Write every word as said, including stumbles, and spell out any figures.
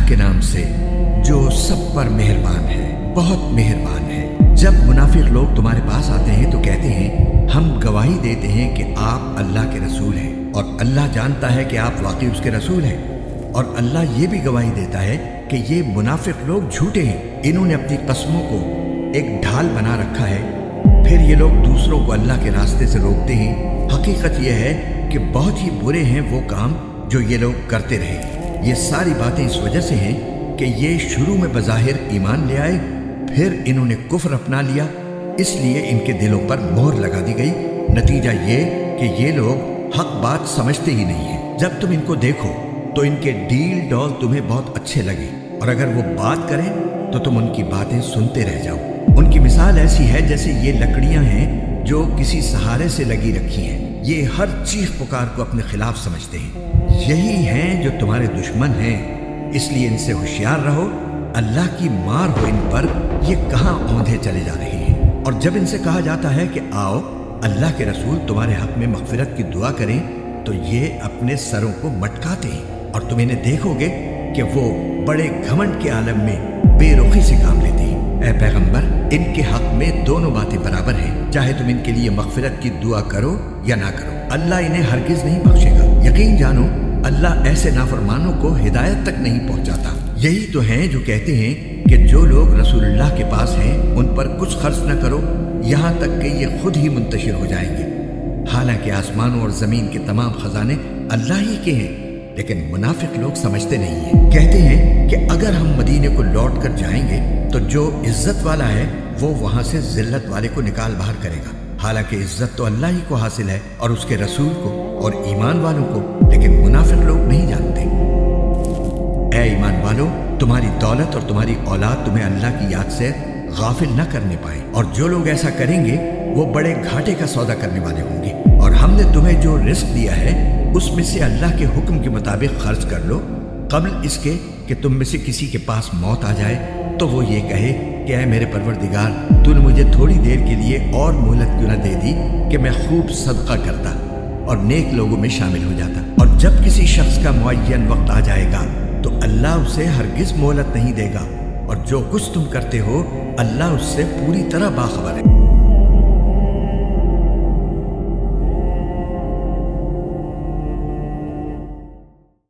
के नाम से जो सब पर मेहरबान है, बहुत मेहरबान है। जब मुनाफिक लोग तुम्हारे पास आते हैं तो कहते हैं हम गवाही देते हैं कि आप अल्लाह के रसूल हैं, और अल्लाह जानता है कि आप वाकई उसके रसूल हैं। और अल्लाह ये भी गवाही देता है कि ये मुनाफिक लोग झूठे हैं, इन्होंने अपनी कस्मों को एक ढाल बना रखा है। फिर ये लोग दूसरों को अल्लाह के रास्ते से रोकते हैं। हकीकत यह है कि बहुत ही बुरे हैं वो काम जो ये लोग करते रहे। ये सारी बातें इस वजह से हैं कि ये शुरू में बज़ाहिर ईमान ले आए, फिर इन्होंने कुफ्र अपना लिया, इसलिए इनके दिलों पर मोहर लगा दी गई। नतीजा ये कि ये लोग हक बात समझते ही नहीं हैं। जब तुम इनको देखो तो इनके डील डॉल तुम्हें बहुत अच्छे लगे, और अगर वो बात करें तो तुम उनकी बातें सुनते रह जाओ। उनकी मिसाल ऐसी है जैसे ये लकड़ियां हैं जो किसी सहारे से लगी रखी हैं। ये हर चीख पुकार को अपने खिलाफ समझते हैं। यही हैं जो तुम्हारे दुश्मन हैं, इसलिए इनसे होशियार रहो। अल्लाह की मार हो इन पर, ये कहाँ औंधे चले जा रहे हैं। और जब इनसे कहा जाता है कि आओ अल्लाह के रसूल तुम्हारे हक में मगफिरत की दुआ करें, तो ये अपने सरों को मटकाते हैं, और तुम इन्हें देखोगे कि वो बड़े घमंड के आलम में बेरुखी से काम लेते हैं। ऐ पैगंबर, इनके हक में दोनों बातें बराबर हैं, चाहे तुम इनके लिए मगफिरत की दुआ करो या ना करो, अल्लाह इन्हें हरगिज नहीं बख्शेगा। यकीन जानो अल्लाह ऐसे नाफरमानों को हिदायत तक नहीं पहुंचाता। यही तो हैं जो कहते हैं कि जो लोग रसूलुल्लाह के पास हैं उन पर कुछ खर्च न करो, यहाँ तक कि ये खुद ही मुंतशिर हो जाएंगे। हालांकि आसमानों और जमीन के तमाम खजाने अल्लाह ही के हैं, लेकिन मुनाफिक लोग समझते नहीं हैं। कहते हैं कि अगर हम मदीने को लौट कर जाएंगे तो जो इज्जत वाला है वो वहां से जिल्लत वाले को निकाल बाहर करेगा। हालांकि इज्जत तो अल्लाह ही को हासिल है और उसके रसूल को और ईमान वालों को, लेकिन मुनाफिक लोग नहीं जानते। ऐ ईमान वालों, तुम्हारी दौलत और तुम्हारी औलाद तुम्हें अल्लाह की याद से गाफिल न करने पाए, और जो लोग ऐसा करेंगे वो बड़े घाटे का सौदा करने वाले होंगे। और हमने तुम्हें जो रिस्क दिया है उसमें से अल्लाह के हुक्म के मुताबिक खर्च कर लो, कबल इसके कि तुम में से किसी के पास मौत आ जाए तो वो ये कहे कि ऐ मेरे परवरदिगार, तूने मुझे थोड़ी देर के लिए और मोहलत क्यों न दे दी कि मैं खूब सदका करता और नेक लोगों में शामिल हो जाता। और जब किसी शख्स का मुअय्यन वक्त आ जाएगा तो अल्लाह उसे हरगिज मोहलत नहीं देगा, और जो कुछ तुम करते हो अल्लाह उससे पूरी तरह बाखबर है।